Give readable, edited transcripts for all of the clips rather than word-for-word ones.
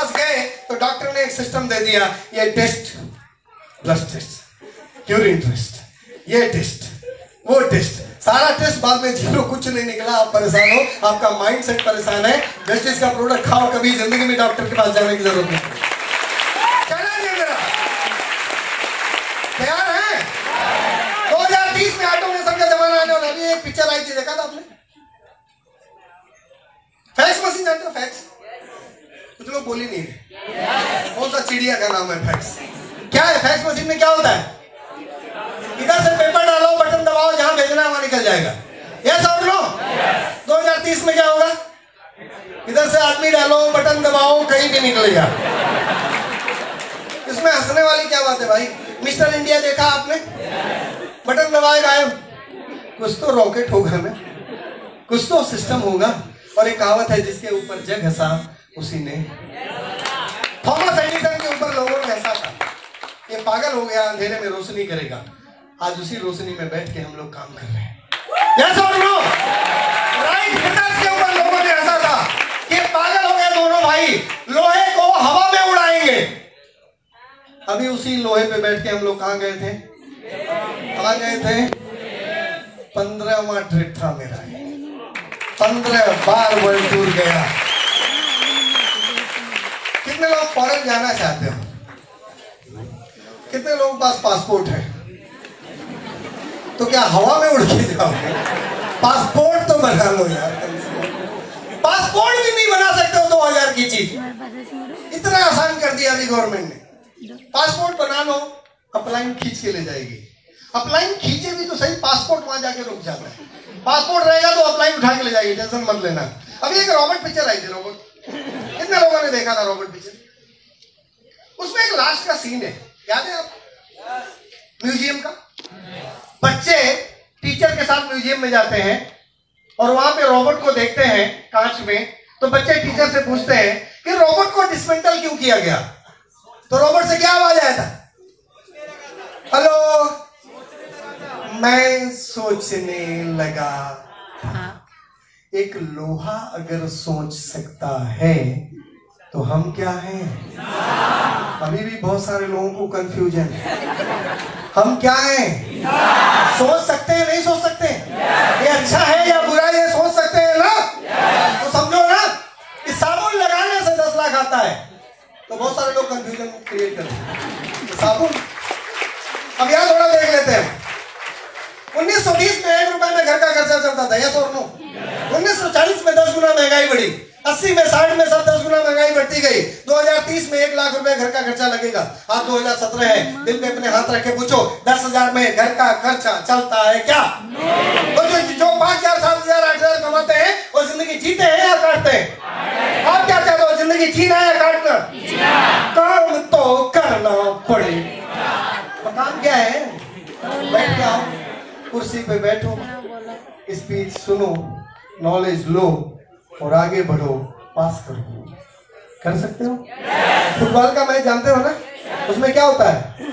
पास गए तो डॉक्टर ने एक सिस्टम दे दिया, ये test, blood test, urine test, ये टेस्ट, वो टेस्ट, सारा टेस्ट, बाद में जीरो, कुछ नहीं निकला। आप परेशान हो, आपका माइंड सेट परेशान है। वेस्टेज का प्रोडक्ट खाओ, कभी जिंदगी में डॉक्टर के पास जाने की जरूरत नहीं। तैयार है? 2030 में ऑटोमेशन का जमाना आने वाला। अभी एक पिक्चर आई थी, देखा था आपने? फैक्स मशीन जानते हो? फैक्स कुछ लोग बोल ही नहीं रहे। कौन सा चिड़िया का नाम है फैक्स? क्या है फैक्स मशीन में? क्या होता है? इधर से पेपर डालो, बटन दबाओ, जहां भेजना है वहां निकल जाएगा। यस और नो? 2030 में क्या होगा? इधर से आदमी डालो, बटन दबाओ, कहीं भी निकलेगा। इसमें हंसने वाली क्या बात है भाई? मिस्टर इंडिया देखा आपने? बटन दबाए गायब। कुछ तो रॉकेट होगा ना, कुछ तो सिस्टम होगा। और एक कहावत है, जिसके ऊपर जग हंसा उसी ने। थॉमस एडिसन के ऊपर लोगों ने हंसा था, ये पागल हो गया, अंधेरे में रोशनी करेगा। आज उसी रोशनी में बैठ के हम लोग काम कर रहे हैं। यस और नो? राइट ब्रिटिश के ऊपर लोगों ने हंसा था कि पागल हो गए दोनों भाई, लोहे को हवा में उड़ाएंगे। अभी उसी लोहे पे बैठ के हम लोग कहाँ गए थे? कहाँ गए थे? 15वां ट्रिप था मेरा, 15 बार वर्ल्ड टूर गया। कितने लोग फॉरेन जाना चाहते हो? कितने लोगों के पास पासपोर्ट है? तो क्या हवा में उड़ के जाओगे? पासपोर्ट तो बना लो यार। पासपोर्ट भी नहीं बना सकते हो 2000 की चीज। इतना आसान कर दिया अभी गवर्नमेंट ने। पासपोर्ट बना लो, अपलाइन खींच के ले जाएगी। अपलाइन खींचे भी तो सही, पासपोर्ट वहां जाके रुक जाता है। पासपोर्ट रहेगा तो अपलाइन उठा के ले जाएगी, टेंशन मत लेना। अभी एक रॉबर्ट पिक्चर आई थी, रॉबर्ट, कितने लोगों ने देखा था रॉबर्ट पिक्चर? उसमें एक लास्ट का सीन है, याद है आप? म्यूजियम का, बच्चे टीचर के साथ म्यूजियम में जाते हैं और वहां पे रोबोट को देखते हैं कांच में। तो बच्चे टीचर से पूछते हैं कि रोबोट को डिसमेंटल क्यों किया गया? तो रोबोट से क्या आवाज आया था? हेलो, मैं सोचने लगा, एक लोहा अगर सोच सकता है तो हम क्या हैं? अभी भी बहुत सारे लोगों को कंफ्यूजन है। हम क्या हैं? सोच सकते हैं, नहीं सोच सकते? ये अच्छा है या बुरा, ये सोच सकते हैं ना? तो समझो ना कि साबुन लगाने से 10 लाख आता है। तो बहुत सारे लोग कंफ्यूजन क्रिएट करते हैं। तो साबुन, अब यहाँ थोड़ा देख लेते हैं। 1920 में 1 रुपए में घर का खर्चा चलता था, यस और नो? 1940 में 10 गुना महंगाई बढ़ी, 80 में 60 में सब 10 गुना महंगाई बढ़ती गई। 2030 में 1 लाख रुपए घर का खर्चा लगेगा। आज 2017 है, दिल पे अपने हाथ रख के पूछो, 10,000 में घर का खर्चा चलता है क्या? तो जो 5,000, 7,000, 8,000 कमाते हैं वो जिंदगी जीते हैं या काटते हैं? आप क्या चाहते हो, जिंदगी जीना है या काटना? काम तो करना पड़ेगा। काम क्या है? बैठ जाओ, कुर्सी पे बैठो, स्पीच सुनो, नॉलेज लो और आगे बढ़ो, पास करो। कर सकते हो? फुटबॉल का मैच जानते हो ना? उसमें क्या होता है?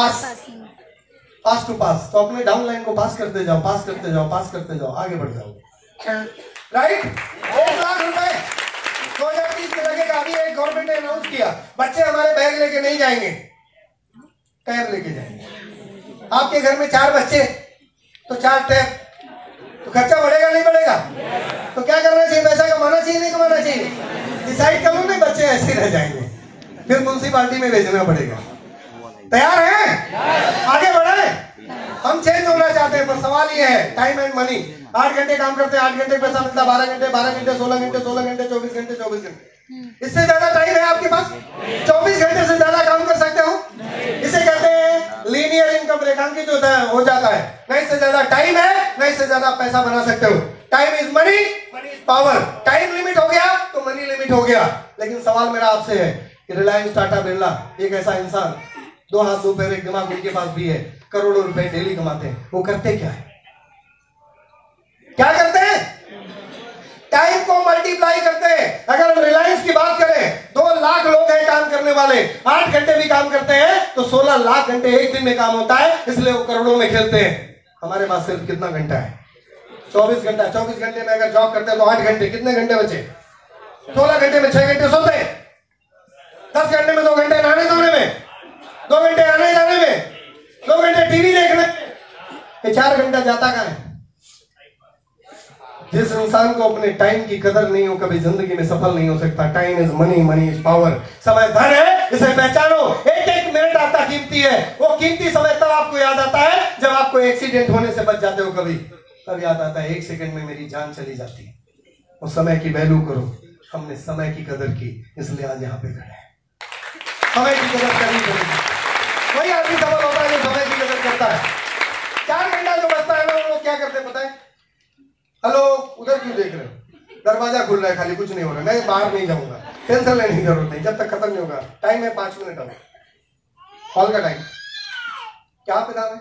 Pass to pass. तो अपने डाउन लाइन को पास करते जाओ, पास करते जाओ, पास करते जाओ, आगे बढ़ जाओ। राइट? 1 लाख रुपए 2030 में लगेगा। अभी एक गवर्नमेंट ने अनाउंस किया, बच्चे हमारे बैग लेके नहीं जाएंगे, टैब लेके जाएंगे। आपके घर में 4 बच्चे तो 4 टैब, तो खर्चा बढ़ेगा नहीं बढ़ेगा? तो क्या करना चाहिए? पैसा कमाना चाहिए नहीं कमाना चाहिए? डिसाइड करो, नहीं बच्चे ऐसे रह जाएंगे, फिर म्युनिसिपालिटी में भेजना पड़ेगा। तैयार हैं? आगे बढ़े। हम चेंज होना चाहते हैं, पर सवाल ये है टाइम एंड मनी। 8 घंटे काम करते हैं, 8 घंटे पैसा मिलता है, 12 घंटे 12 घंटे, 16 घंटे 16 घंटे, 24 घंटे 24 घंटे। इससे ज्यादा टाइम है आपके पास? 24 घंटे से ज्यादा काम कर सकते हो? इसे कहते हैं लीनियर इनकम, रेखांकित होता है, हो जाता है। नहीं से ज्यादा टाइम है, नहीं से ज्यादा पैसा बना सकते हो। Time is money, money is power. Time limit हो गया तो मनी लिमिट हो गया। लेकिन सवाल मेरा आपसे है कि रिलायंस, टाटा, बिरला, एक ऐसा इंसान, 2 हाथ 2 पैर एक दिमाग उनके पास भी है, करोड़ों रुपए डेली कमाते हैं, वो करते क्या है? क्या करते हैं? टाइम को मल्टीप्लाई करते हैं। अगर हम रिलायंस की बात करें, 2 लाख लोग हैं काम करने वाले, 8 घंटे भी काम करते हैं तो 16 लाख घंटे एक दिन में काम होता है, इसलिए वो करोड़ों में खेलते हैं। हमारे पास सिर्फ कितना घंटा है? 24 घंटा। 24 घंटे में अगर जॉब करते हैं तो 8 घंटे, कितने घंटे बचे? 16 घंटे में 6 घंटे सोते हैं। जाता कहाँ है? जिस इंसान को अपने टाइम की कदर नहीं हो कभी जिंदगी में सफल नहीं हो सकता। Time is money, money is power. समय धन है, इसे पहचानो। एक एक मिनट आपका कीमती है। वो कीमती समय तब आपको याद आता है जब आपको एक्सीडेंट होने से बच जाते हो कभी, तब याद आता है 1 सेकंड में मेरी जान चली जाती है। उस समय की वैल्यू करो। हमने समय की कदर की, इसलिए आज यहाँ पे खड़े हैं। समय की कदर करनी पड़ेगी। वही आदमी सफल होता है जो समय की कदर करता है। 4 घंटा जो बचता है ना, वो क्या करते हैं पता है? हेलो, उधर क्यों देख रहे हो? दरवाजा खुल रहा है खाली, कुछ नहीं हो रहा। मैं बाहर नहीं जाऊंगा, टेंशन लेने की जरूरत नहीं, जब तक खत्म नहीं होगा। टाइम है 5 मिनट अब, हॉल का टाइम। क्या पिताब है?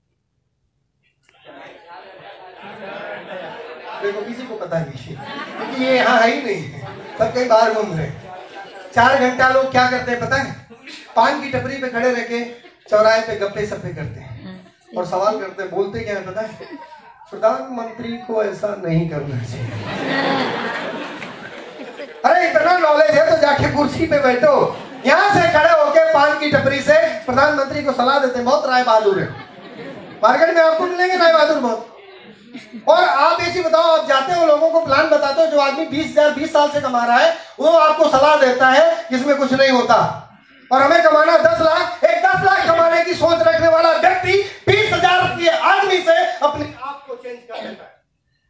देखो किसी को पता नहीं, क्योंकि ये यहाँ है ही नहीं, सब कहीं बाहर घूम रहे। 4 घंटा लोग क्या करते हैं पता है? पान की टपरी पे खड़े रह के चौराहे पे गप्पे सप्पे करते हैं और सवाल करते हैं। बोलते क्या है पता है? प्रधानमंत्री को ऐसा नहीं करना चाहिए। अरे इतना नॉलेज है तो जाके कुर्सी पे बैठो। यहाँ से खड़े होके पान की टपरी से प्रधानमंत्री को सलाह देते हैं। बहुत राय बहादुर है, मार्केट में आपको मिलेंगे राय बहादुर बहुत। और आप ऐसी बताओ, आप जाते हो लोगों को प्लान बताते हो, जो आदमी 20 साल से कमा रहा है वो आपको सलाह देता है इसमें कुछ नहीं होता, और हमें कमाना 10 लाख। एक 10 लाख कमाने की सोच रखने वाला व्यक्ति 20,000 के आदमी से अपने आप को चेंज कर लेता है।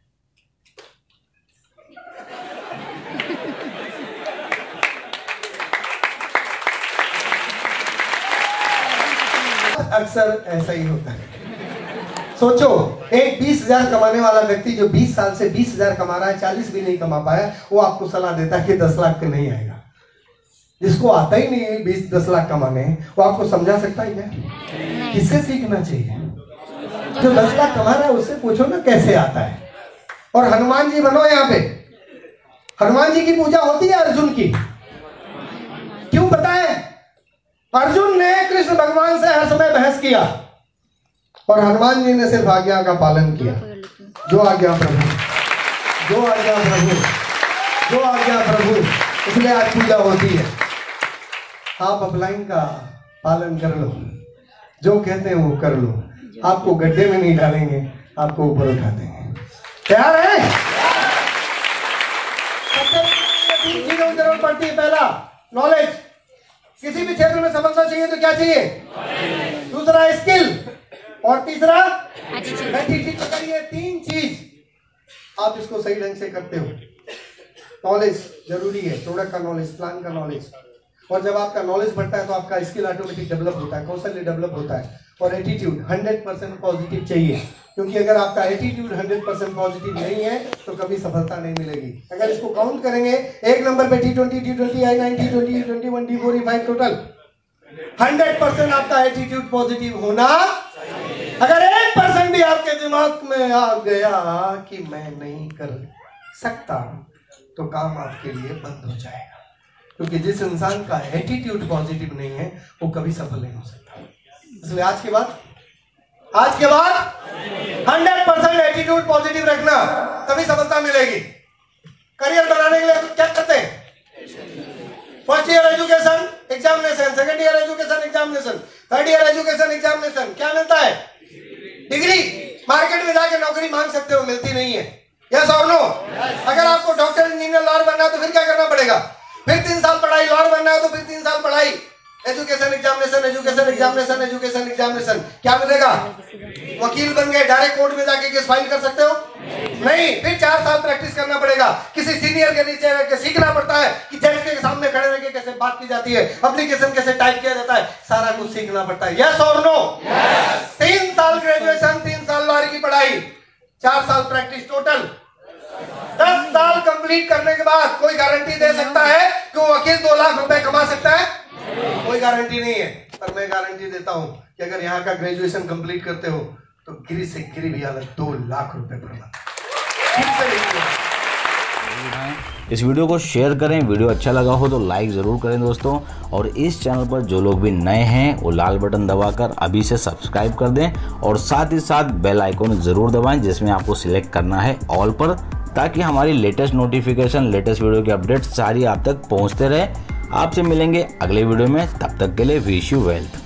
अक्सर ऐसा ही होता है। सोचो, एक 20,000 कमाने वाला व्यक्ति जो 20 साल से 20,000 कमा रहा है, 40 भी नहीं कमा पाया, वो आपको सलाह देता है कि 10 लाख का नहीं आएगा। जिसको आता ही नहीं है 20-10 लाख कमाने, वो आपको समझा सकता है क्या? किससे सीखना चाहिए? जो 10 लाख कमा रहा है उससे पूछो ना कैसे आता है। और हनुमान जी बनो यहाँ पे। हनुमान जी की पूजा होती है अर्जुन की, क्यों पता है? अर्जुन ने कृष्ण भगवान से हर समय बहस किया और हनुमान जी ने सिर्फ आज्ञा का पालन किया। जो आज्ञा प्रभु, जो आज्ञा प्रभु, जो आज्ञा प्रभु, इसलिए आज पूजा होती है। आप अपलाइन का पालन कर लो, जो कहते हैं वो कर लो। आपको गड्ढे में नहीं डालेंगे, आपको ऊपर उठा देंगे। तैयार है? सबसे 3 चीजों की जरूरत पड़ती है। पहला, नॉलेज। किसी भी क्षेत्र में सफलता चाहिए तो क्या चाहिए? दूसरा, स्किल, और तीसरा एटीट्यूड। अगर ये 3 चीज आप इसको सही ढंग से करते हो, नॉलेज जरूरी है, प्रोडक्ट का नॉलेज, प्लान का नॉलेज, और जब आपका नॉलेज बढ़ता है तो आपका स्किल ऑटोमेटिक डेवलप होता है, कौशल्य डेवलप होता है, और एटीट्यूड 100% पॉजिटिव चाहिए। क्योंकि अगर आपका एटीट्यूड 100% पॉजिटिव नहीं है तो कभी सफलता नहीं मिलेगी। अगर इसको काउंट करेंगे, 1 नंबर पे T20, T20, I9, T20, T21, T4, T5 total 100% आपका एटीट्यूड पॉजिटिव होना। अगर 1% भी आपके दिमाग में आ गया कि मैं नहीं कर सकता, तो काम आपके लिए बंद हो जाएगा। क्योंकि जिस इंसान का एटीट्यूड पॉजिटिव नहीं है वो कभी सफल नहीं हो सकता। इसलिए आज के बाद 100% एटीट्यूड पॉजिटिव रखना, तभी सफलता मिलेगी। करियर बनाने के लिए क्या करते हैं? First year education examination, second year education examination, third year education examination. क्या मिलता है? डिग्री। मार्केट में जाके नौकरी मांग सकते हो, मिलती नहीं है। यस और नो? अगर आपको डॉक्टर, इंजीनियर, लॉयर बनना है तो फिर क्या करना पड़ेगा? फिर 3 साल पढ़ाई। लॉयर बनना है तो फिर 3 साल पढ़ाई। Education examination, education examination, education examination. क्या मिलेगा? वकील बन गए, डायरेक्ट कोर्ट में जाके केस फाइल कर सकते हो? नहीं। फिर 4 साल प्रैक्टिस करना पड़ेगा। किसी सीनियर के नीचे रह के सीखना पड़ता है कि जज के सामने खड़े रह के कैसे बात की जाती है, एप्लीकेशन कैसे टाइप किया जाता है, सारा कुछ सीखना पड़ता है। यस और नो? 3 साल ग्रेजुएशन, 3 साल लॉयर की पढ़ाई, 4 साल प्रैक्टिस, टोटल 10 साल कंप्लीट करने के बाद कोई गारंटी दे सकता है कि वो वकील 2 लाख रुपए कमा सकता है? कोई गारंटी नहीं है। पर मैं गारंटी देता हूं कि अगर यहाँ का ग्रेजुएशन कंप्लीट करते हो तो गिरी से गिरी भी हालत 2 लाख रुपए पर मंथ। इस वीडियो को शेयर करें। वीडियो अच्छा लगा हो तो लाइक ज़रूर करें दोस्तों, और इस चैनल पर जो लोग भी नए हैं वो लाल बटन दबाकर अभी से सब्सक्राइब कर दें, और साथ ही साथ बेल आइकन ज़रूर दबाएं जिसमें आपको सिलेक्ट करना है ऑल पर, ताकि हमारी लेटेस्ट नोटिफिकेशन, लेटेस्ट वीडियो की अपडेट सारी आप तक पहुंचते रहे। आपसे मिलेंगे अगले वीडियो में, तब तक के लिए विश यू वेल्थ।